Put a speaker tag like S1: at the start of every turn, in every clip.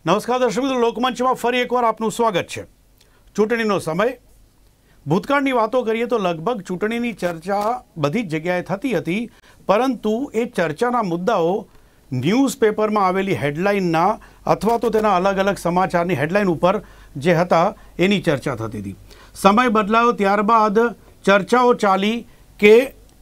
S1: નમસ્કાર દર્શક મિત્રો, લોકમંચમાં ફરી એકવાર આપનું સ્વાગત છે. ચૂંટણીનો સમય. ભૂતકાળની વાતો કરીએ તો લગભગ ચૂંટણીની ચર્ચા બધી જ જગ્યાએ થતી હતી, પરંતુ એ ચર્ચાના મુદ્દાઓ ન્યૂઝપેપરમાં આવેલી હેડલાઇનના અથવા તો તેના અલગ અલગ સમાચારની હેડલાઇન ઉપર જે હતા એની ચર્ચા થતી હતી. સમય બદલાયો ત્યારબાદ ચર્ચાઓ ચાલી કે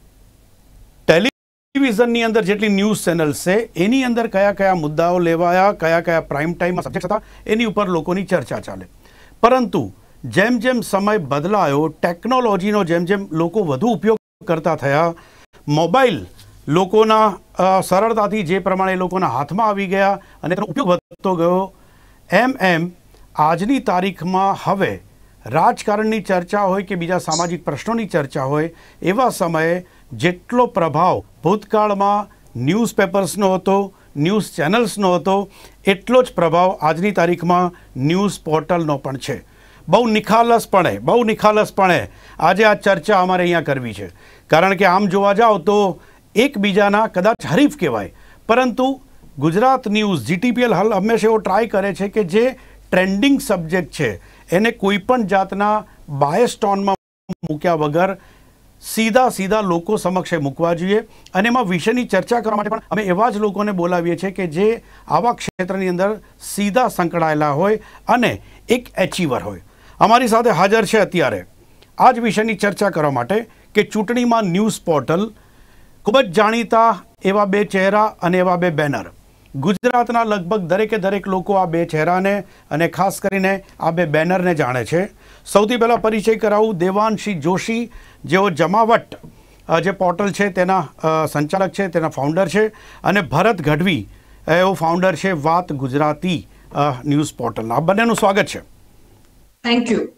S1: ટેલિવિઝનની અંદર જેટલી ન્યૂઝ ચેનલ્સ છે એની અંદર કયા કયા મુદ્દાઓ લેવાયા, કયા કયા પ્રાઇમ ટાઈમમાં સબ્જેક્ટ હતા, એની ઉપર લોકોની ચર્ચા ચાલે. પરંતુ જેમ જેમ સમય બદલાયો, ટેકનોલોજીનો જેમ જેમ લોકો વધુ ઉપયોગ કરતા થયા, મોબાઈલ લોકોના સરળતાથી જે પ્રમાણે લોકોના હાથમાં આવી ગયા અને તેનો ઉપયોગ વધતો ગયો, એમ આજની તારીખમાં હવે રાજકારણની ચર્ચા હોય કે બીજા સામાજિક પ્રશ્નોની ચર્ચા હોય, એવા સમયે જેટલો પ્રભાવ ભૂતકાળમાં ન્યૂઝપેપર્સનો હતો, ન્યૂઝ ચેનલ્સનો હતો, એટલો જ પ્રભાવ આજની તારીખમાં ન્યૂઝ પોર્ટલનો પણ છે. બહુ નિખાલસપણે આજે આ ચર્ચા અમારે અહીંયા કરવી છે. કારણ કે આમ જોવા જાઓ તો એકબીજાના કદાચ હરીફ કહેવાય, પરંતુ ગુજરાત ન્યૂઝ GTPL હંમેશા એવો ટ્રાય કરે છે કે જે ટ્રેન્ડિંગ સબ્જેક્ટ છે એને કોઈ પણ જાતના બાયસ ટોનમાં મૂક્યા વગર સીધા લોકો સમક્ષે મૂકવા જોઈએ. અને એમાં વિષયની ચર્ચા કરવા માટે પણ અમે એવા જ લોકોને બોલાવીએ છીએ કે જે આવા ક્ષેત્રની અંદર સીધા સંકળાયેલા હોય અને એક એચીવર હોય. અમારી સાથે હાજર છે અત્યારે આ જ વિષયની ચર્ચા કરવા માટે કે ચૂંટણીમાં ન્યૂઝ પોર્ટલ, ખૂબ જ જાણીતા એવા બે ચહેરા અને એવા બે બેનર. ગુજરાતના લગભગ દરેક લોકો આ બે ચહેરાને અને ખાસ કરીને આ બે બેનરને જાણે છે. સૌથી પહેલાં પરિચય કરાવું દેવાંશી જોશી, જેઓ જમાવટ જે પોર્ટલ છે તેના સંચાલક છે, તેના ફાઉન્ડર છે, અને ભરત ગઢવી એવો ફાઉન્ડર છે વાત ગુજરાતી ન્યૂઝ પોર્ટલના. આ બંનેનું સ્વાગત છે.
S2: Thank you.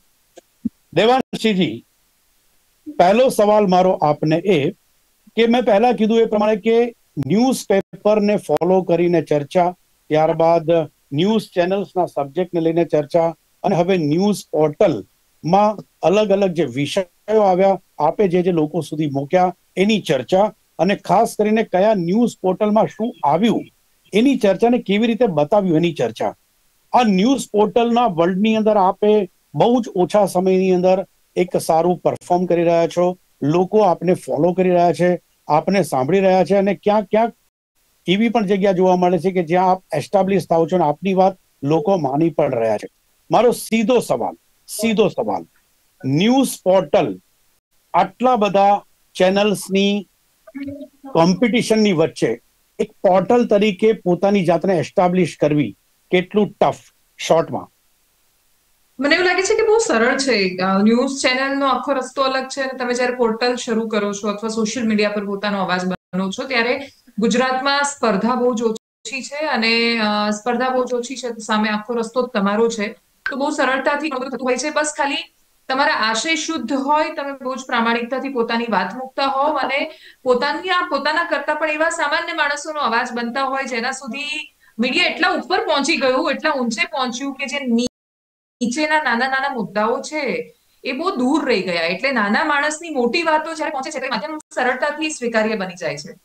S1: દેવાંશીજી, પહેલો સવાલ મારો આપને એ કે મેં પહેલા કીધું એ પ્રમાણે કે ન્યૂઝપેપરને ફોલો કરીને ચર્ચા, ત્યારબાદ ન્યૂઝ ચેનલ્સના સબ્જેક્ટને લઈને ચર્ચા, અને હવે ન્યૂઝ પોર્ટલમાં અલગ જે વિષયો આવ્યા, આપે જે લોકો સુધી મૂક્યા એની ચર્ચા, અને ખાસ કરીને કયા ન્યૂઝ પોર્ટલમાં શું આવ્યું એની ચર્ચાને કેવી રીતે બતાવ્યું એની ચર્ચા. આ ન્યૂઝ પોર્ટલના વર્લ્ડની અંદર આપે બહુ જ ઓછા સમયની અંદર એક સારું પરફોર્મ કરી રહ્યા છો. લોકો આપને ફોલો કરી રહ્યા છે, આપને સાંભળી રહ્યા છે, અને ક્યાંક એવી પણ જગ્યા જોવા મળે છે કે જ્યાં આપ એસ્ટાબ્લિશ થાવ છો અને આપની વાત લોકો માની પણ રહ્યા છે. મારો સીધો સવાલ, ન્યૂઝ પોર્ટલ આટલા બધા ચેનલ્સની કોમ્પિટિશનની વચ્ચે એક પોર્ટલ તરીકે પોતાની જાતને એસ્ટાબ્લિશ કરવી કેટલું ટફ? શોર્ટમાં
S2: મને એવું લાગે છે કે બહુ સરળ છે. ન્યૂઝ ચેનલનો આખો રસ્તો અલગ છે અને તમે જ્યારે પોર્ટલ શરૂ કરો છો અથવા સોશિયલ મીડિયા પર પોતાનો અવાજ બનો છો, ત્યારે ગુજરાતમાં સ્પર્ધા બહુ જ ઓછી છે અને સ્પર્ધા બહુ જ ઓછી છે તો સામે આખો રસ્તો તમારો છે. તો બહુ સરળતાથી થતું હોય છે. બસ ખાલી તમારા આશય શુદ્ધ હોય, તમે બહુ જ પ્રામાણિકતાથી પોતાની વાત મૂકતા હોવ અને પોતાના કરતા પણ એવા સામાન્ય માણસોનો અવાજ બનતા હોય જેના સુધી મીડિયા એટલા ઉપર પહોંચી ગયું, એટલા ઊંચે પહોંચ્યું કે જે નીચેના નાના મુદ્દાઓ છે એ બહુ દૂર રહી ગયા. એટલે નાના માણસની મોટી વાતો જ્યારે પહોંચે છે તે માધ્યમ સરળતાથી સ્વીકાર્ય બની જાય છે.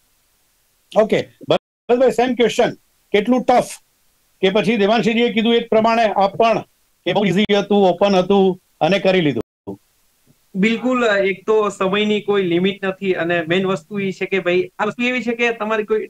S1: ઓકે, બરાબર. સેમ ક્વેશ્ચન, કેટલું ટફ? કે પછી દેવાંશીજીએ કીધું એ પ્રમાણે આપ પણ કે બહુ ઈઝી હતું, ઓપન હતું અને કરી લીધું?
S3: બિલકુલ. એક તો સમયની કોઈ લિમિટ નથી અને મેઇન વસ્તુ એ છે કે ભાઈ આ વસ્તુ એવી છે કે તમારી કોઈ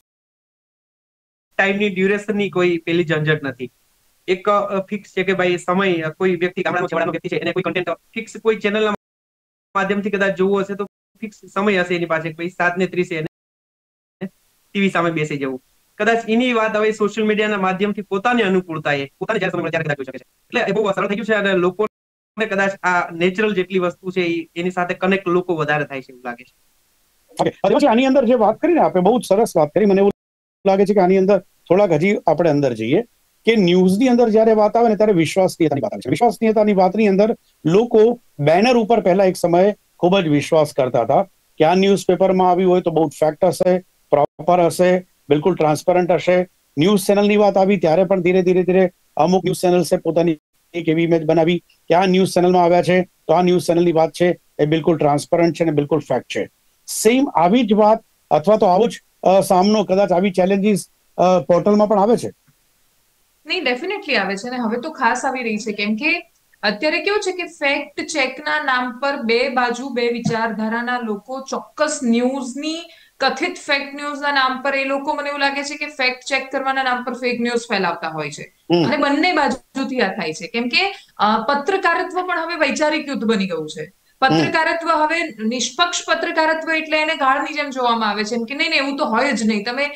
S3: ટાઈમની ડ્યુરેશનની કોઈ પેલી ઝંઝટ નથી. એક ફિક્સ છે કે ભાઈ સમય, કોઈ વ્યક્તિ ગામડાનો છેવાડાનો વ્યક્તિ છે એને કોઈ કન્ટેન્ટ ફિક્સ કોઈ ચેનલના માધ્યમથી કદાચ જોવું હશે તો ફિક્સ સમય હશે એની પાસે, ભાઈ 7:30 એને ટીવી સામે બેસી જવું. કદાચ એની વાત હવે સોશિયલ મીડિયાના માધ્યમથી પોતાની અનુકૂળતાએ પોતાને જ્યારે સમય મળે ત્યારે કદાચ જોઈ શકે છે. એટલે એ બહુ સરળ થઈ ગયું છે અને લોકોને કદાચ આ નેચરલ જેટલી વસ્તુ છે એની સાથે કનેક્ટ લોકો વધારે થાય છે એવું લાગે છે.
S1: ઓકે, આની અંદર જે વાત કરીને આપણે બહુ સરસ વાત કરી. મને એવું લાગે છે કે આની અંદર થોડાક હજી આપણે અંદર જઈએ કે ન્યૂઝની અંદર જ્યારે વાત આવે ને ત્યારે વિશ્વસનીયતાની વાત આવે છે. વિશ્વસનીયતાની વાતની અંદર લોકો બેનર ઉપર પહેલા એક સમયે ખૂબ જ વિશ્વાસ કરતા હતા કે આ ન્યૂઝપેપરમાં આવ્યું હોય તો બહુ ફેક્ટ હશે, પ્રોપર હશે, બિલકુલ ટ્રાન્સપરન્ટ હશે. ન્યૂઝ ચેનલની વાત આવી ત્યારે પણ ધીરે અમુક ન્યૂઝ ચેનલ્સે પોતાની એક એવી ઇમેજ બનાવી કે આ ન્યૂઝ ચેનલમાં આવ્યા છે તો આ ન્યૂઝ ચેનલની વાત છે એ બિલકુલ ટ્રાન્સપરન્ટ છે અને બિલકુલ ફેક્ટ છે. સેમ આવી જ વાત અથવા તો આવો જ સામનો કદાચ આવી ચેલેન્જીસ પોર્ટલમાં પણ આવે છે?
S2: નહીં, ડેફિનેટલી આવે છે અને હવે તો ખાસ આવી રહી છે, કેમ કે અત્યારે કેવું છે કે ફેક્ટ ચેકના નામ પર બે બાજુ બે વિચારધારાના લોકો ચોક્કસ ન્યૂઝની કથિત ફેક ન્યૂઝના નામ પર એ લોકો, મને એવું લાગે છે કે ફેક્ટ ચેક કરવાના નામ પર ફેક ન્યૂઝ ફેલાવતા હોય છે અને બંને બાજુથી આ થાય છે, કેમ કે પત્રકારત્વ પણ હવે વૈચારિક યુદ્ધ બની ગયું છે. પત્રકારત્વ હવે નિષ્પક્ષ પત્રકારત્વ એટલે એને ગાળની જેમ જોવામાં આવે છે, એમ કે નહીં એવું તો હોય જ નહીં. તમે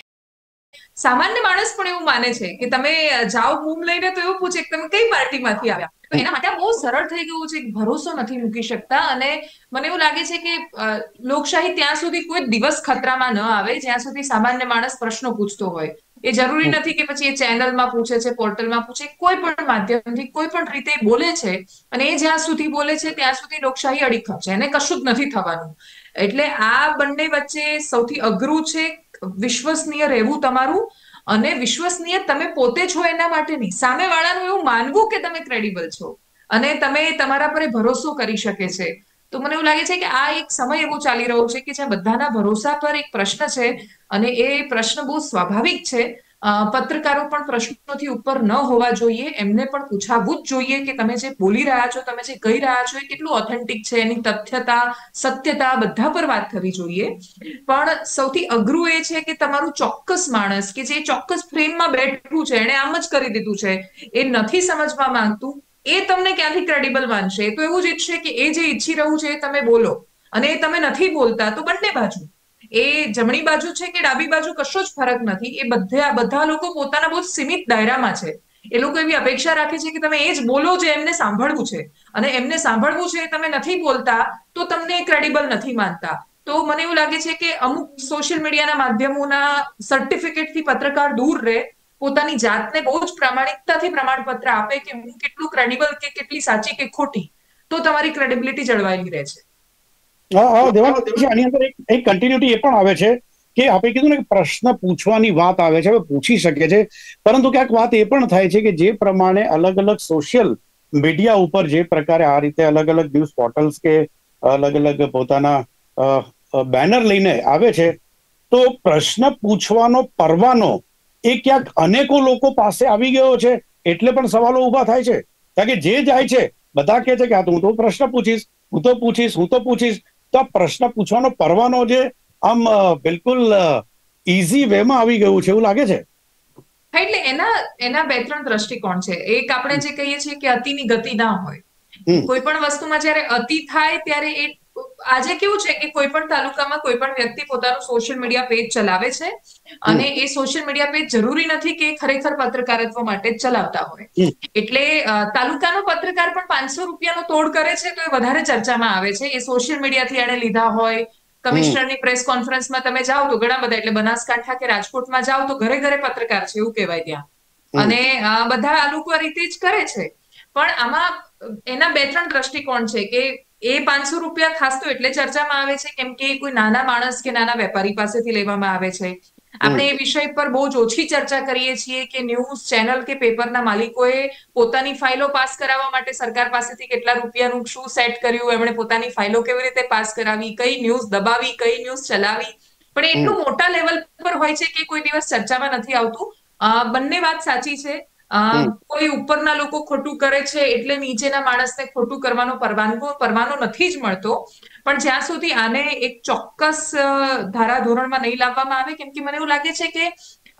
S2: સામાન્ય માણસ પણ એવું માને છે કે તમે જાઓ બૂમ લઈને તો એવું પૂછે કે તમે કઈ પાર્ટીમાંથી આવ્યા. તો એના માટે બહુ સરળ થઈ ગયું છે, ભરોસો નથી મૂકી શકતા. અને મને એવું લાગે છે કે લોકશાહી ત્યાં સુધી કોઈ દિવસ ખતરામાં ન આવે જ્યાં સુધી સામાન્ય માણસ પ્રશ્નો પૂછતો હોય. એ જરૂરી નથી કે પછી એ ચેનલમાં પૂછે છે, પોર્ટલમાં પૂછે, કોઈ પણ માધ્યમથી કોઈ પણ રીતે બોલે છે અને એ જ્યાં સુધી બોલે છે ત્યાં સુધી લોકશાહી અડીખમ છે, એને કશું જ નથી થવાનું. એટલે આ બંને વચ્ચે સૌથી અઘરું છે વિશ્વસનીય રહેવું તમારું, અને વિશ્વસનીય તમે પોતે છો એના માટે નહીં, સામેવાળાનું એવું માનવું કે તમે ક્રેડિબલ છો અને તમે તમારા પર ભરોસો કરી શકે છે. તો મને એવું લાગે છે કે આ એક સમય એવો ચાલી રહ્યો છે કે જ્યાં બધાના ભરોસા પર એક પ્રશ્ન છે અને એ પ્રશ્ન બહુ સ્વાભાવિક છે. પત્રકારો પણ પ્રશ્નોથી ઉપર ન હોવા જોઈએ, એમને પણ પૂછાવવું જ જોઈએ કે તમે જે બોલી રહ્યા છો, તમે જે કહી રહ્યા છો એ કેટલું ઓથેન્ટિક છે, એની તથ્યતા, સત્યતા બધા પર વાત કરવી જોઈએ. પણ સૌથી અઘરું એ છે કે તમારું ચોક્કસ માણસ કે જે ચોક્કસ ફ્રેમમાં બેઠું છે, એને આમ જ કરી દીધું છે, એ નથી સમજવા માંગતું, એ તમને ક્યાંથી ક્રેડિબલ માનશે? એ તો એવું જ ઈચ્છે કે એ જે ઈચ્છી રહ્યું છે એ તમે બોલો, અને એ તમે નથી બોલતા તો બંને બાજુ, એ જમણી બાજુ છે કે ડાબી બાજુ, કશો જ ફરક નથી. એ બધા લોકો પોતાના બહુ સીમિત દાયરામાં છે. એ લોકો એવી અપેક્ષા રાખે છે કે તમે એ જ બોલો જે એમને સાંભળવું છે, અને એમને સાંભળવું છે તમે નથી બોલતા તો તમને ક્રેડિબલ નથી માનતા. તો મને એવું લાગે છે કે અમુક સોશિયલ મીડિયાના માધ્યમોના સર્ટિફિકેટથી પત્રકાર દૂર રહે, પોતાની જાતને બહુ જ પ્રામાણિકતાથી પ્રમાણપત્ર આપે કે હું કેટલું ક્રેડિબલ કે કેટલી સાચી કે ખોટી, તો તમારી ક્રેડિબિલિટી જળવાયેલી રહે છે.
S1: આની અંદર એક કન્ટિન્યુટી એ પણ આવે છે કે આપણે કીધું ને કે પ્રશ્ન પૂછવાની વાત આવે છે, હવે પૂછી શકે છે, પરંતુ ક્યાંક વાત એ પણ થાય છે કે જે પ્રમાણે અલગ અલગ સોશિયલ મીડિયા ઉપર જે પ્રકારે આ રીતે અલગ અલગ ન્યૂઝ પોર્ટલ્સ કે અલગ અલગ પોતાના બેનર લઈને આવે છે, તો પ્રશ્ન પૂછવાનો પરવાનો એ ક્યાંક અનેકો લોકો પાસે આવી ગયો છે, એટલે પણ સવાલો ઉભા થાય છે. કારણ કે જે જાય છે બધા કહે છે કે હું તો પ્રશ્ન પૂછીશ, હું તો પૂછીશ. તો આ પ્રશ્ન પૂછવાનો પરવાનો જે આમ બિલકુલ ઈઝી વેમાં આવી ગયું છે એવું લાગે છે.
S2: એટલે એના બે ત્રણ દ્રષ્ટિકોણ છે. એક આપણે જે કહીએ છીએ કે અતિની ગતિ ના હોય. કોઈ પણ વસ્તુમાં જયારે અતિ થાય ત્યારે એ, આજે કેવું છે કે કોઈ પણ તાલુકામાં કોઈ પણ વ્યક્તિ પોતાનું સોશિયલ મીડિયા પેજ ચલાવે છે અને એ સોશિયલ મીડિયા પેજ જરૂરી નથી કે ખરેખર પત્રકારત્વ માટે જ ચલાવતા હોય. એટલે તાલુકાનો પત્રકાર પણ 500 રૂપિયાનો તોડ કરે છે તો એ વધારે ચર્ચામાં આવે છે. એ સોશિયલ મીડિયાથી એને લીધા હોય. કમિશનરની પ્રેસ કોન્ફરન્સમાં તમે જાઓ તો ઘણા બધા, એટલે બનાસકાંઠા કે રાજકોટમાં જાઓ તો ઘરે ઘરે પત્રકાર છે એવું કહેવાય ત્યાં, અને બધા આ લોકો આ રીતે જ કરે છે. પણ આમાં એના બે ત્રણ દ્રષ્ટિકોણ છે કે એ 500 રૂપિયા ખાસ તો એટલે ચર્ચામાં આવે છે કેમ કે કોઈ નાના માણસ કે નાના વેપારી પાસેથી લેવામાં આવે છે. આપણે એ વિષય પર બહુ જ ઓછી ચર્ચા કરીએ છીએ કે ન્યૂઝ ચેનલ કે પેપરના માલિકોએ પોતાની ફાઇલો પાસ કરાવવા માટે સરકાર પાસેથી કેટલા રૂપિયાનું શું સેટ કર્યું, એમણે પોતાની ફાઇલો કેવી રીતે પાસ કરાવી, કઈ ન્યૂઝ દબાવી, કઈ ન્યૂઝ ચલાવી, પણ એટલું મોટા લેવલ પર હોય છે કે કોઈ દિવસ ચર્ચામાં નથી આવતું. બંને વાત સાચી છે. કોઈ ઉપરના લોકો ખોટું કરે છે એટલે નીચેના માણસને ખોટું કરવાનો પરવાનો નથી જ મળતો. પણ જ્યાં સુધી આને એક ચોક્કસ ધારાધોરણમાં નહીં લાવવામાં આવે, કેમ કે મને એવું લાગે છે કે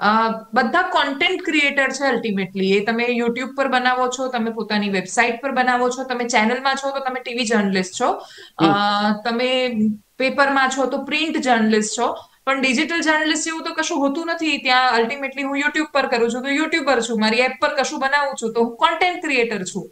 S2: બધા કોન્ટેન્ટ ક્રિએટર છે અલ્ટિમેટલી. એ તમે યુટ્યુબ પર બનાવો છો, તમે પોતાની વેબસાઇટ પર બનાવો છો, તમે ચેનલમાં છો તો તમે ટીવી જર્નલિસ્ટ છો, તમે પેપરમાં છો તો પ્રિન્ટ જર્નલિસ્ટ છો, પણ ડિજિટલ જર્નલિસ્ટ જેવું તો કશું હોતું નથી. ત્યાં અલ્ટિમેટલી હું યુટ્યુબ પર કરું છું તો યુટ્યુબર છું, મારી એપ પર કશું બનાવું છું તો હું કોન્ટેન્ટ ક્રિએટર છું.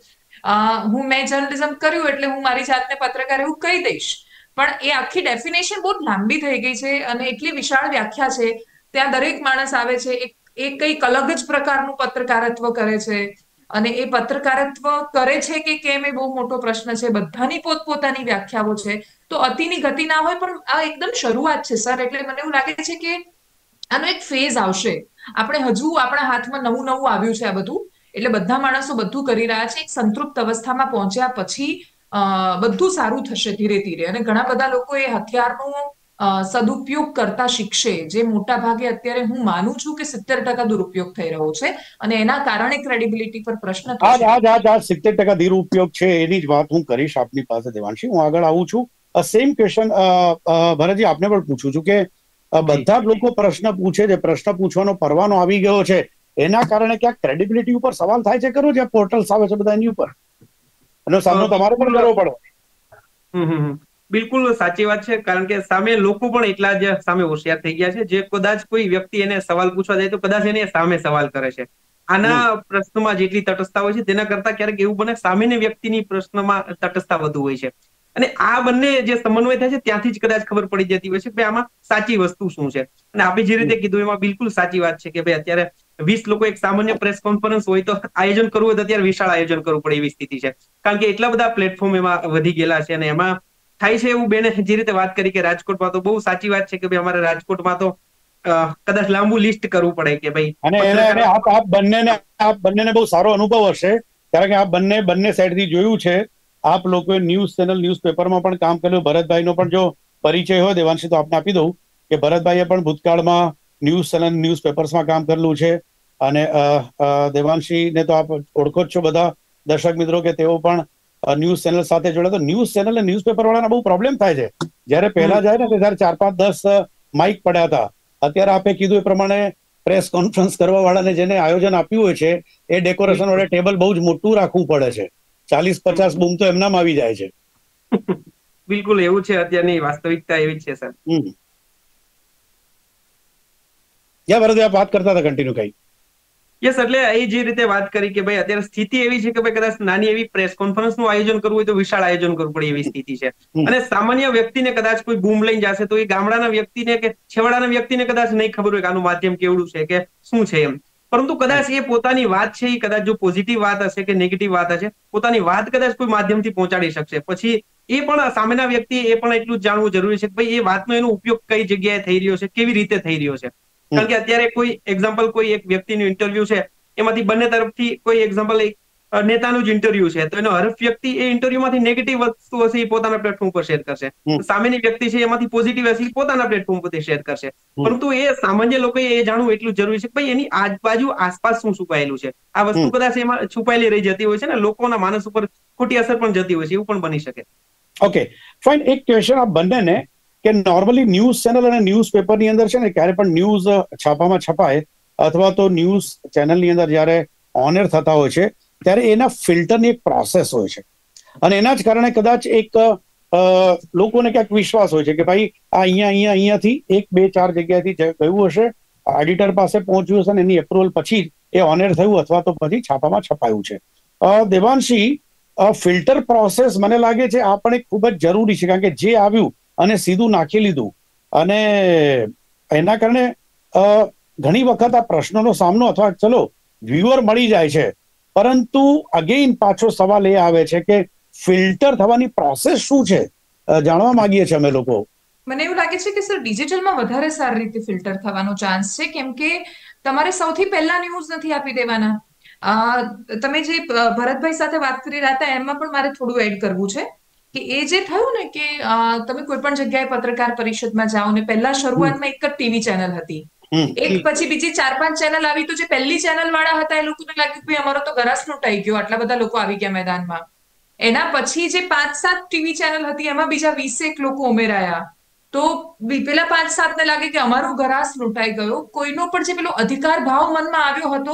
S2: મેં જર્નલિઝમ કર્યું એટલે હું મારી જાતને પત્રકાર એવું કહી દઈશ. પણ એ આખી ડેફિનેશન બહુ લાંબી થઈ ગઈ છે અને એટલી વિશાળ વ્યાખ્યા છે. ત્યાં દરેક માણસ આવે છે, એ કંઈક અલગ જ પ્રકારનું પત્રકારત્વ કરે છે, અને એ પત્રકારત્વ કરે છે કે કેમ એ બહુ મોટો પ્રશ્ન છે. બધાની પોતપોતાની વ્યાખ્યાઓ છે. તો અતિની ગતિ ના હોય, પણ આ એકદમ શરૂઆત છે સર. એટલે મને એવું લાગે છે કે આનો એક ફેઝ આવશે. આપણે હજુ આપણા હાથમાં નવું આવ્યું છે આ બધું, એટલે બધા માણસો બધું કરી રહ્યા છે. એક સંતૃપ્ત અવસ્થામાં પહોંચ્યા પછી બધું સારું થશે ધીરે ધીરે. અને ઘણા બધા લોકો એ હથિયારનું સદુપયોગ કરતા શીખશે, જે મોટા ભાગે અત્યારે હું માનું છું કે 70% દુરુપયોગ થઈ રહ્યો છે અને એના કારણે ક્રેડિબિલિટી પર પ્રશ્ન થશે.
S1: આ 70% દુરુપયોગ છે એની જ વાત હું કરીશ આપની પાસે દેવાંશી. હું આગળ આવું છું. સેમ ક્વેશ્ચન ભરતજી આપને પણ પૂછું છું કે બધા જ લોકો પ્રશ્ન પૂછે છે, પ્રશ્ન પૂછવાનો પરવાનો આવી ગયો છે, એના કારણે ક્યાંક ક્રેડિબિલિટી ઉપર સવાલ થાય છે ખરો? જે પોર્ટલ્સ આવે છે બધા એની ઉપર એનો સામનો તમારે પણ કરવો પડે.
S3: બિલકુલ સાચી વાત છે, કારણ કે સામે લોકો પણ એટલા જ સામે હોશિયાર થઈ ગયા છે, જે કદાચ કોઈ વ્યક્તિ એને સવાલ પૂછવા જાય તો કદાચ એને સામે સવાલ કરે છે. આના પ્રશ્નમાં જેટલી તટસ્થતા હોય છે તેના કરતા ક્યારેક એવું બને સામેની વ્યક્તિની પ્રશ્નમાં તટસ્થતા વધુ હોય છે. અને આ બંને જે સમન્વય થાય છે ત્યાંથી જ કદાચ ખબર પડી જતી હોય છે કે આમાં સાચી વસ્તુ શું છે. અને આપણે જે રીતે કીધું એમાં બિલકુલ સાચી વાત છે કે ભાઈ અત્યારે 20 લોકો એક સામાન્ય પ્રેસ કોન્ફરન્સ હોય તો આયોજન કરવું હોય તો અત્યારે વિશાળ આયોજન કરવું પડે એવી સ્થિતિ છે, કારણ કે એટલા બધા પ્લેટફોર્મ એમાં વધી ગયેલા છે. અને એમાં થાય છે એવું, બેને જે રીતે વાત કરી કે રાજકોટમાં તો બહુ સાચી વાત છે કે ભાઈ અમારે રાજકોટમાં તો કદાચ લાંબુ લિસ્ટ કરવું પડે કે ભાઈ.
S1: અને આપ બંનેને બહુ સારો અનુભવ હશે, કારણ કે આપ બંને સાઈડથી જોયું છે. આપ લોકોએ ન્યૂઝ ચેનલ ન્યૂઝપેપરમાં પણ કામ કર્યું. ભરતભાઈનો પણ જો પરિચય હોય દેવાંશી તો આપને આપી દઉં કે ભરતભાઈએ પણ ભૂતકાળમાં ન્યૂઝ ચેનલ ન્યૂઝપેપર્સમાં કામ કરેલું છે. અને દેવાંશીને તો આપ ઓળખો જ છો બધા દર્શક મિત્રો કે તેઓ પણ ન્યૂઝ ચેનલ સાથે જોડે. તો ન્યૂઝ ચેનલ અને ન્યૂઝપેપર વાળાને બહુ પ્રોબ્લેમ થાય છે. જયારે પહેલા જાય ને ત્યારે 4, 5, 10 માઇક પડ્યા હતા. અત્યારે આપે કીધું એ પ્રમાણે પ્રેસ કોન્ફરન્સ કરવા વાળાને જેને આયોજન આપ્યું હોય છે એ ડેકોરેશન વાળા ટેબલ બહુ જ મોટું રાખવું પડે છે. 40-50 બૂમ તો એમનામ આવી જાય છે.
S3: બિલકુલ એવું છે, અત્યારની વાસ્તવિકતા એવી છે સર.
S1: ભરતભાઈ આપ વાત કરતા હતા, કન્ટિન્યુ કઈ.
S3: યસ, એટલે એ જે રીતે વાત કરી કે ભાઈ અત્યારે સ્થિતિ એવી છે કે ભાઈ કદાચ નાની એવી પ્રેસ કોન્ફરન્સ નું આયોજન કરવું હોય તો વિશાળ આયોજન કરવું પડે એવી સ્થિતિ છે. અને સામાન્ય વ્યક્તિને કદાચ કોઈ બૂમ લઈને જશે તો એ ગામડાના વ્યક્તિને કે છેવાડાના વ્યક્તિને કદાચ નહીં ખબર હોય કે આનું માધ્યમ કેવડું છે કે શું છે એમ. પરંતુ કદાચ એ પોતાની વાત છે, એ કદાચ જો પોઝિટિવ વાત હશે કે નેગેટિવ વાત હશે, પોતાની વાત કદાચ કોઈ માધ્યમથી પહોંચાડી શકશે. પછી એ પણ સામેના વ્યક્તિ એ પણ એટલું જ જાણવું જરૂરી છે કે ભાઈ એ વાતનો એનો ઉપયોગ કઈ જગ્યાએ થઈ રહ્યો છે, કેવી રીતે થઈ રહ્યો છે. કારણ કે અત્યારે કોઈ એક્ઝામ્પલ, કોઈ એક વ્યક્તિનું ઇન્ટરવ્યુ છે, એમાંથી બંને તરફથી કોઈ એક્ઝામ્પલ એક નેતાનું જ ઇન્ટરવ્યુ છે, તો એનો હર વ્યક્તિ એ ઇન્ટરવ્યુમાંથી નેગેટિવ વસ્તુ હશે એ પોતાના પ્લેટફોર્મ પર શેર કરશે. સામેની વ્યક્તિ છે એમાંથી પોઝિટિવ હશે એ પોતાના પ્લેટફોર્મ પર શેર કરશે. પરંતુ એ સામાન્ય લોકોએ એ જાણવું એટલું જરૂરી છે કે ભાઈ એની આજુબાજુ આસપાસ શું છુપાયેલું છે. આ વસ્તુ કદાચ એમાં છુપાયેલી રહી જતી હોય છે ને લોકોના માનસ ઉપર ખોટી અસર પણ જતી હોય છે, એવું પણ બની શકે.
S1: Okay fine. એક ક્વેશ્ચન આપ બંનેને કે નોર્મલી ન્યૂઝ ચેનલ અને ન્યૂઝપેપરની અંદર છે ને ક્યારે પણ ન્યૂઝ છાપામાં છપાય અથવા તો ન્યૂઝ ચેનલની અંદર જ્યારે ઓન એર થતા હોય છે ત્યારે એના ફિલ્ટરની એક પ્રોસેસ હોય છે. અને એના જ કારણે કદાચ એક લોકોને ક્યાંક વિશ્વાસ હોય છે કે ભાઈ આ અહીંયાથી 1, 2, 4 જગ્યાએથી ગયું હશે, એડિટર પાસે પહોંચ્યું હશે અને એની એપ્રુવલ પછી એ ઓન એર થયું અથવા તો પછી છાપામાં છપાયું છે. દેવાંશી, ફિલ્ટર પ્રોસેસ મને લાગે છે આ પણ એક ખૂબ જ જરૂરી છે, કારણ કે જે આવ્યું અને સીધું નાખી લીધું અને એના કારણે ઘણી વખત આ પ્રશ્નોનો સામનો અથવા ચલો વ્યુઅર મળી જાય છે, પરંતુ અગેઇન પાછો સવાલ એ આવે છે કે ફિલ્ટર થવાની પ્રોસેસ શું છે, જાણવા માંગીએ છીએ અમે લોકો.
S2: મને એવું લાગે છે કે સર ડિજિટલમાં વધારે સારી રીતે ફિલ્ટર થવાનો ચાન્સ છે, કેમ કે તમારે સૌથી પહેલા ન્યૂઝ નથી આપી દેવાના. તમે જે ભરતભાઈ સાથે વાત કરી રહ્યા હતા એમાં પણ મારે થોડું એડ કરવું છે કે એ જે થયું ને કે તમે કોઈ પણ જગ્યાએ પત્રકાર પરિષદમાં જાઓ ને પહેલા શરૂઆતમાં એક જ ટીવી ચેનલ હતી, એક પછી બીજી 4-5 ચેનલ આવી, તો જે પહેલી ચેનલ વાળા હતા એ લોકોને લાગ્યું કે અમારો તો ગરાસ લૂંટાઈ ગયો, આટલા બધા લોકો આવી ગયા મેદાનમાં. એના પછી જે 5-7 ટીવી ચેનલ હતી એમાં બીજા 20 લોકો ઉમેરાયા, તો પેલા 5-7 ને લાગે કે અમારું ગરાસ લૂંટાઈ ગયો. કોઈનો પણ જે પેલો અધિકાર ભાવ મનમાં આવ્યો હતો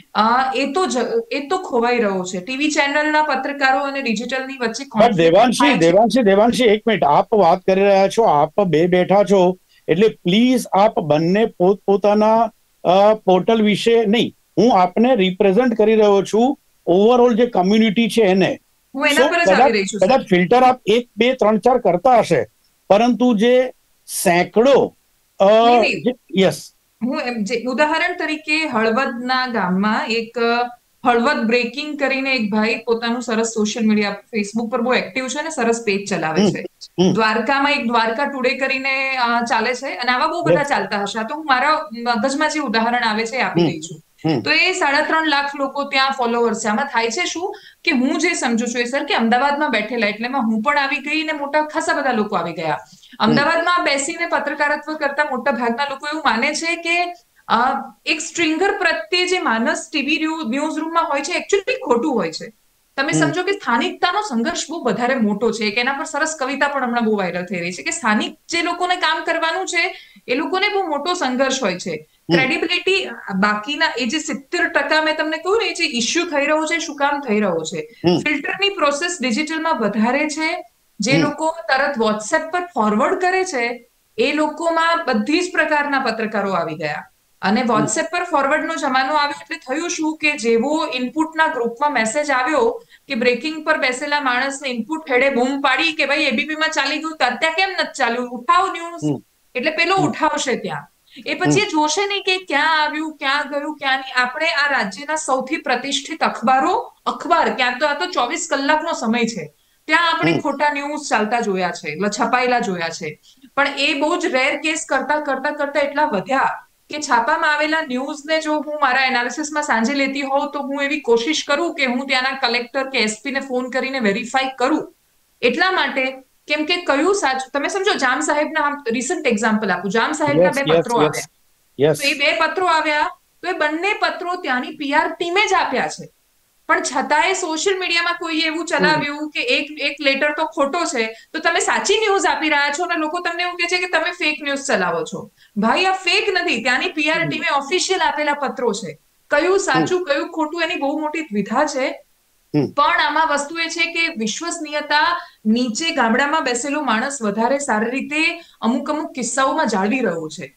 S2: એ તો ખોવાઈ રહ્યો છે ટીવી ચેનલના પત્રકારો અને ડિજિટલની વચ્ચે.
S1: દેવાંશી એક મિનિટ, આપ વાત કરી રહ્યા છો, આપ બે બેઠા છો, એટલે પ્લીઝ આપ બંને પોતપોતાના પોર્ટલ વિશે નહીં, હું આપને રિપ્રેઝન્ટ કરી રહ્યો છું ઓવરઓલ જે કમ્યુનિટી છે એને.
S2: હું એના પર જ આવી રહી છું.
S1: કદાચ ફિલ્ટર આપ 1, 2, 3, 4 કરતા હશે, પરંતુ જે સેંકડો યસ,
S2: હું ઉદાહરણ તરીકે હળવદના ગામમાં એક હળવદ બ્રેકિંગ કરીને એક ભાઈ પોતાનું સરસ સોશિયલ મીડિયા ફેસબુક પર બહુ એક્ટિવ છે અને સરસ પેજ ચલાવે છે. દ્વારકામાં એક દ્વારકા ટુડે કરીને ચાલે છે અને આવા બહુ બધા ચાલતા હશે. તો હું મારા મગજમાં જે ઉદાહરણ આવે છે આપી રહી છું. તો એ 3.5 લાખ લોકો ત્યાં ફોલોવર્સ છે. આમાં થાય છે શું કે હું જે સમજુ છું એ સર કે અમદાવાદમાં બેઠેલા એટલે હું પણ આવી ગઈ ને મોટા ખાસા બધા લોકો આવી ગયા. અમદાવાદમાં બેસીને પત્રકારત્વ કરતા મોટા ભાગના લોકો એવું માને છે કે એક સ્ટ્રિંગર પ્રત્યે જે માનસ ટીવી ન્યૂઝ રૂમમાં હોય છે એકચ્યુઅલી ખોટું હોય છે. તમે સમજો કે સ્થાનિકતાનો સંઘર્ષ બહુ વધારે મોટો છે. કે એના પર સરસ કવિતા પણ હમણાં બહુ વાયરલ થઈ રહી છે કે સ્થાનિક જે લોકોને કામ કરવાનું છે એ લોકોને બહુ મોટો સંઘર્ષ હોય છે. ક્રેડિબિલિટી બાકીના એ જે 70% મેં તમને કહ્યું ને એ જે ઇસ્યુ થઈ રહ્યો છે શું કામ થઈ રહ્યો છે, ફિલ્ટરની પ્રોસેસ ડિજિટલમાં વધારે છે. જે લોકો તરત વોટ્સએપ પર ફોરવર્ડ કરે છે એ લોકોમાં બધી જ પ્રકારના પત્રકારો આવી ગયા. અને વોટ્સએપ પર ફોરવર્ડનો જમાનો આવ્યો એટલે થયું શું કે જેવો ઇનપુટના ગ્રુપમાં મેસેજ આવ્યો કે બ્રેકિંગ પર બેસેલા માણસને ઇનપુટ હેડે બૂમ પાડી કે ભાઈ એબીપીમાં ચાલી ગયું, ત્યાં કેમ નથી ચાલ્યું, ઉઠાવ ન્યૂઝ, એટલે પેલો ઉઠાવશે ત્યાં. એ પછી જોશે નહીં કે ક્યાં આવ્યું, ક્યાં ગયું, ક્યાં નહીં. આપણે આ રાજ્યના સૌથી પ્રતિષ્ઠિત અખબાર ક્યાં તો આ તો 24 કલાકનો સમય છે, ત્યાં આપણે ખોટા ન્યૂઝ ચાલતા જોયા છે, છપાયેલા જોયા છે. પણ એ બહુ જ રેર કેસ કરતા એટલા વધ્યા કે છાપામાં આવેલા ન્યૂઝને જો હું મારા એનાલિસિસમાં સાંજે લેતી હોઉં તો હું એવી કોશિશ કરું કે હું ત્યાંના કલેક્ટર કે એસપીને ફોન કરીને વેરીફાઈ કરું. એટલા માટે કેમ કે કયું સાચું, તમે સમજો જામ સાહેબના રિસન્ટ એક્ઝામ્પલ આપું. જામ સાહેબના 2 પત્રો આવ્યા, તો એ 2 પત્રો આવ્યા તો એ બંને પત્રો ત્યાંની પીઆર ટીમે જ આપ્યા છે. પણ છતાંય સોશિયલ મીડિયામાં કોઈ એવું ચલાવ્યું કે એક લેટર તો ખોટો છે તો તમે સાચી ન્યૂઝ આપી રહ્યા છો અને લોકો તમને એવું કહે છે કે તમે ફેક ન્યૂઝ ચલાવો છો. ભાઈ આ ફેક નથી, ત્યાંની પીઆર ટીમે ઓફિશિયલ આપેલા પત્રો છે. કયું સાચું કયું ખોટું એની બહુ મોટી દ્વિધા છે. પણ આમાં વસ્તુ એ છે કે વિશ્વસનીયતા નીચે ગામડામાં બેસેલો માણસ વધારે સારી રીતે અમુક કિસ્સાઓમાં જાળવી રહ્યો છે.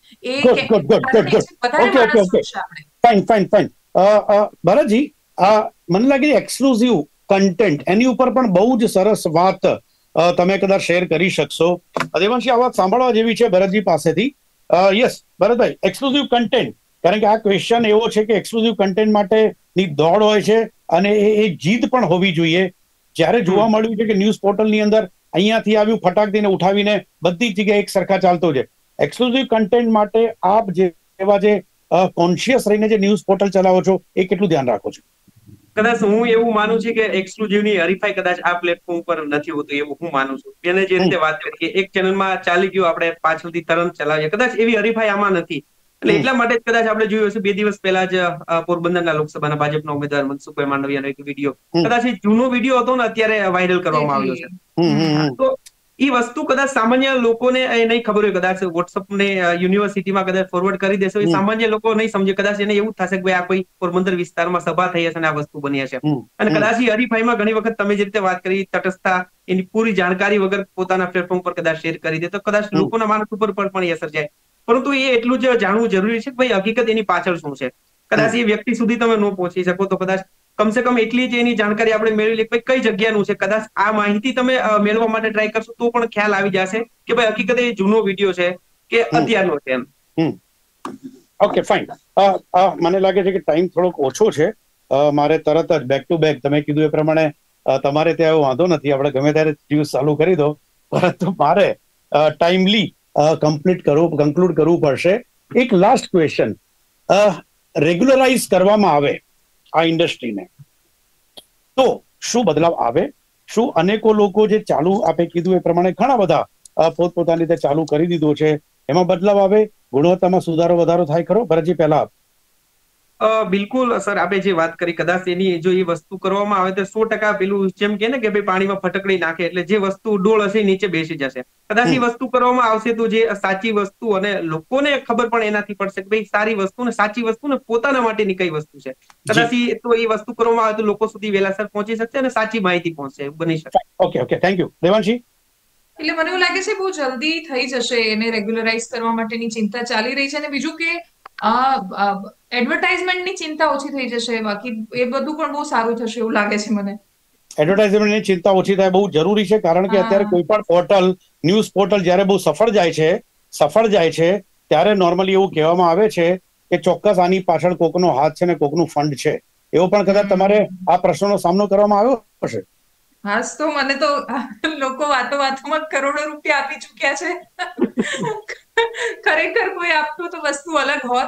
S1: ભરતજી, મને લાગે એક્સક્લુઝિવ કન્ટેન્ટ એની ઉપર પણ બહુ જ સરસ વાત તમે કદાચ શેર કરી શકશો. દેવાંશી, આ વાત સાંભળવા જેવી છે ભરતજી પાસેથી. યસ ભરતભાઈ, એક્સક્લુઝિવ કન્ટેન્ટ, કારણ કે આ ક્વેશ્ચન એવો છે કે એક્સક્લુઝિવ કન્ટેન્ટ માટેની દોડ હોય છે અને એ જીદ પણ હોવી જોઈએ. જ્યારે જોવા મળ્યું છે કે ન્યૂઝ પોર્ટલની અંદર અહીંયાથી આવ્યું ફટાક દઈને ઉઠાવીને બધી જગ્યાએ એક સરખા ચાલતો છે. એક્સક્લુઝિવ કન્ટેન્ટ માટે આપ જેવા જે કોન્શિયસ રહીને જે ન્યૂઝ પોર્ટલ ચલાવો છો એ કેટલું ધ્યાન રાખો છો?
S3: કદાચ હું એવું માનું છું કે એક્સક્લુઝિવની હરીફાઈ કદાચ આ પ્લેટફોર્મ પર નથી હોતું એવું હું માનું છું. એને જે રીતે વાત કરી કે એક ચેનલમાં ચાલી ગયું આપણે પાછળથી તરત ચલાવીએ, કદાચ એવી હરીફાઈ આમાં નથી. એટલે એટલા માટે જ કદાચ આપણે જોયું હશે 2 દિવસ પહેલા જ પોરબંદરના લોકસભાના ભાજપના ઉમેદવાર મનસુખભાઈ માંડવિયાનો એક વિડીયો, કદાચ એ જૂનો વિડીયો હતો ને અત્યારે વાયરલ કરવામાં આવ્યો છે. તો એ વસ્તુ કદાચ સામાન્ય લોકોને નહીં ખબર હોય, કદાચ વોટ્સઅપ ને યુનિવર્સિટીમાં કદાચ ફોરવર્ડ કરી દેશો, એ સામાન્ય લોકો નહીં સમજે. કદાચ એને એવું થશે કે ભાઈ આ કોઈ પોરબંદર વિસ્તારમાં સભા થઈ હશે અને આ વસ્તુ બની હશે. અને કદાચ એ હરીફાઈમાં ઘણી વખત તમે જે રીતે વાત કરી તટસ્થતા, એની પૂરી જાણકારી વગર પોતાના પ્લેટફોર્મ પર કદાચ શેર કરી દે તો કદાચ લોકોના માનસ ઉપર પણ એ અસર જાય. પરંતુ એ એટલું જ જાણવું જરૂરી છે કે ભાઈ હકીકત એની પાછળ શું છે. કદાચ એ વ્યક્તિ સુધી તમે ન પહોંચી શકો તો કદાચ કમસે કમ એટલી જ એની જાણકારી આપણે મેળવી લઈએ કે કઈ જગ્યાનું છે. કદાચ આ માહિતી તમે મેળવવા માટે ટ્રાય કરશો તો પણ ખ્યાલ આવી જશે કે ભાઈ હકીકત એ જૂનો વિડીયો છે કે અત્યારનો છે એમ.
S1: Okay, fine. મને લાગે છે કે ટાઈમ થોડોક ઓછો છે. મારે તરત જ બેક ટુ બેક તમે કીધું એ પ્રમાણે તમારે ત્યાં એવો વાંધો નથી, આપણે ગમે ત્યારે ન્યૂઝ ચાલુ કરી દો, પરંતુ મારે ટાઈમલી કન્ક્લુડ કરવું પડશે. એક લાસ્ટ ક્વેશ્ચન, રેગ્યુલરાઇઝ કરવામાં આવે આ ઇન્ડસ્ટ્રીને તો શું બદલાવ આવે? શું અનેકો લોકો જે ચાલુ આપે કીધું એ પ્રમાણે ઘણા બધા પોતપોતાની રીતે ચાલુ કરી દીધું છે, એમાં બદલાવ આવે, ગુણવત્તામાં સુધારો વધારો થાય ખરો? ભરતજી પહેલા
S3: બિલકુલ સર, આપણે જે વાત કરી કદાચ એની જો એ વસ્તુ કરવામાં આવે તો 100% પેલું જેમ કે ને કે ભાઈ પાણીમાં ફટકડી નાખે એટલે જે વસ્તુ ડોળ હશે નીચે બેસી જશે. કદાચ એ વસ્તુ કરવામાં આવશે તો જે સાચી વસ્તુ અને લોકોને ખબર પણ એનાથી પડશે કે ભાઈ સારી વસ્તુ ને સાચી વસ્તુ ને પોતાના માટેની કઈ વસ્તુ છે. કદાચ તો એ વસ્તુ કરવામાં આવે તો લોકો સુધી વહેલાસર પહોંચી શકશે અને સાચી માહિતી પહોંચશે, બની શકે.
S1: Okay, thank you. દેવાંશી?
S2: એટલે મને એવું લાગે છે બહુ જલ્દી થઈ જશે, એને રેગ્યુલરાઇઝ કરવા માટેની ચિંતા ચાલી રહી છે. અને બીજું કે એડવર્ટાઇઝમેન્ટની ચિંતા ઓછી થઈ જશે, બાકી એ બધું પણ બહુ સારું થશે એવું લાગે છે મને.
S1: એડવર્ટાઇઝમેન્ટની ચિંતા ઓછી થાય બહુ જરૂરી છે, કારણ કે અત્યારે કોઈ પણ પોર્ટલ, ન્યૂઝ પોર્ટલ જ્યારે બહુ સફળ જાય છે ત્યારે નોર્મલી એવું કહેવામાં આવે છે કે ચોક્કસ આની પાછળ કોકનો હાથ છે ને કોકનું ફંડ છે. એવો પણ કદાચ તમારે આ પ્રશ્નનો સામનો કરવામાં આવ્યો હશે.
S2: હાસ, તો મને તો લોકો વાતોમાં કરોડો રૂપિયા આપી ચુક્યા છે. ખરેખર કોઈ આપતું તો વસ્તુ અલગ હોત,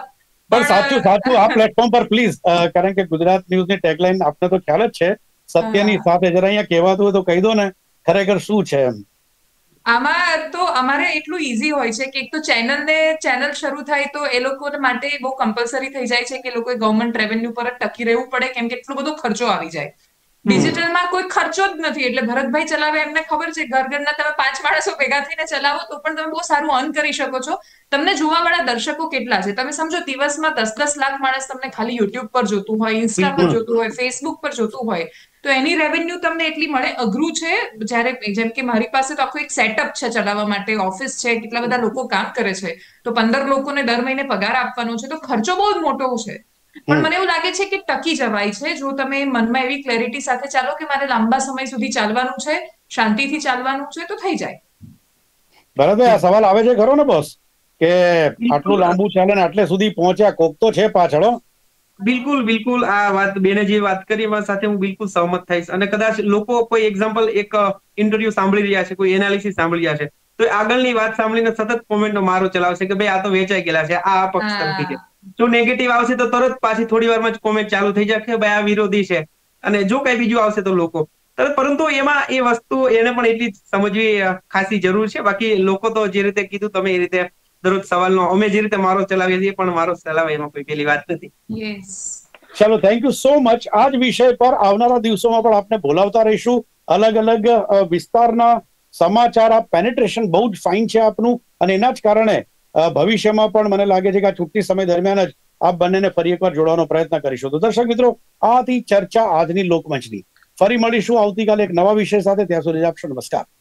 S1: પણ સાચું આ પ્લેટફોર્મ પર પ્લીઝ, કારણ કે ગુજરાત ન્યૂઝની ટેગલાઈન આપને તો ખ્યાલ જ છે, સત્યની સાથે જરા અહીંયા કહેવાતું હોય તો કહી દો ને ખરેખર શું છે એમ.
S2: આમાં તો અમારે એટલું ઈઝી હોય છે કે એક તો ચેનલ શરૂ થાય તો એ લોકો માટે બહુ કમ્પલસરી થઈ જાય છે કે લોકોએ ગવર્મેન્ટ રેવન્યુ પર જ ટકી રહેવું પડે, કેમ કે એટલો બધો ખર્ચો આવી જાય. ડિજિટલમાં કોઈ ખર્ચો જ નથી, એટલે ભરતભાઈ ચલાવે એમને ખબર છે, ઘરના તમે 5 માણસો ભેગા થઈને ચલાવો તો પણ તમે બહુ સારું અર્ન કરી શકો છો. તમને જોવા વાળા દર્શકો કેટલા છે તમે સમજો, દિવસમાં 10-10 લાખ માણસ તમને ખાલી યુટ્યુબ પર જોતું હોય, ઇન્સ્ટા પર જોતું હોય, ફેસબુક પર જોતું હોય, તો એની રેવન્યુ તમને એટલી મળે. અઘરું છે. જ્યારે જેમ કે મારી પાસે તો આખું એક સેટઅપ છે ચલાવવા માટે, ઓફિસ છે, કેટલા બધા લોકો કામ કરે છે, તો 15 લોકોને દર મહિને પગાર આપવાનો છે, તો ખર્ચો બહુ જ મોટો છે. પણ મને એવું લાગે છે કે ટકી જવાય છે જો તમે મનમાં એવી ક્લેરિટી સાથે ચાલો કે મારે લાંબા સમય સુધી ચાલવાનું છે, શાંતિથી ચાલવાનું છે, તો થઈ જાય.
S1: ભરતભાઈ, આ સવાલ આવે છે ખરો ને બોસ, કે આટલું લાંબુ ચાલે ને આટલે સુધી પહોંચ્યા, કોક તો છે પાછળ.
S3: બિલકુલ આ વાત બેને જે વાત કરી એમાં સાથે હું બિલકુલ સહમત થઈશ. અને કદાચ લોકો કોઈ એક્ઝામ્પલ એક ઇન્ટરવ્યુ સાંભળી રહ્યા છે, કોઈ એનાલિસિસ સાંભળી રહ્યા છે, તો આગળની વાત સાંભળીને સતત કોમેન્ટનો મારો ચલાવશે કે ભાઈ આ તો વેચાઈ ગયેલા છે, આ પક્ષ તરફી છે. જો નેગેટિવ આવશે તો તરત પાછી થોડી વારમાં જ કોમેન્ટ ચાલુ થઈ જાય કે ભાઈ આ વિરોધી છે, અને જો કઈ બીજું આવશે તો લોકો તરત. પરંતુ એમાં એ વસ્તુ એને પણ એટલી સમજવી ખાસી જરૂર છે. બાકી લોકો તો જે રીતે કીધું તમે એ રીતે દરરોજ સવાલનો અમે જે રીતે મારો ચલાવીએ છીએ પણ મારો ચલાવે એમાં કોઈ પેલી વાત નથી.
S1: ચલો, થેન્ક યુ સો મચ. આ જ વિષય પર આવનારા દિવસોમાં પણ આપણે બોલાવતા રહીશું. અલગ અલગ વિસ્તારના સમાચાર, આ પેનેટ્રેશન બહુ જ ફાઇન છે આપનું, અને એના જ કારણે ભવિષ્યમાં પણ મને લાગે છે કે આ છૂટી સમય દરમિયાન જ આપ બંનેને ફરી એકવાર જોડવાનો પ્રયત્ન કરીશું. તો દર્શક મિત્રો, આ હતી ચર્ચા આજની લોકમંચની. ફરી મળીશું આવતીકાલે એક નવા વિષય સાથે. ત્યાં સુધી આપશો નમસ્કાર.